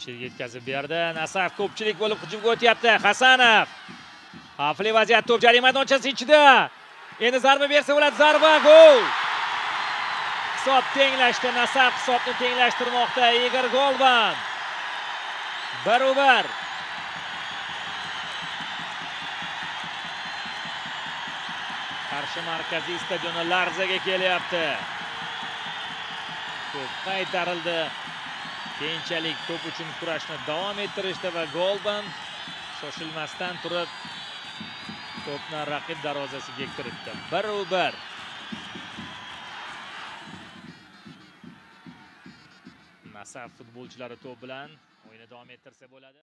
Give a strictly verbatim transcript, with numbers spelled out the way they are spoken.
O'tishga yetkazib berdi. Nasaf ko'pchilik bo'lib hujumga o'tyapti. Hasanov. Xavfli vaziyat, to'p jarima maydonchasi ichida. Endi zarba bersa bo'ladi, zarba, gol. Hisob tenglashdi. Nasaf hisobni tenglashtirmoqda. Igor Golban. bir bir. Qarshi markaziy stadioni larzaga kelyapti. To'p qaytarildi. Keyinchalik to'p uchun kurashni davom ettirishdi va Golban shoshilmasdan turib to'pni raqib darvozasiga kiritdi. bir bir. Nasaf futbolchilari to'p bilan o'yinni davom ettirsa bo'ladi.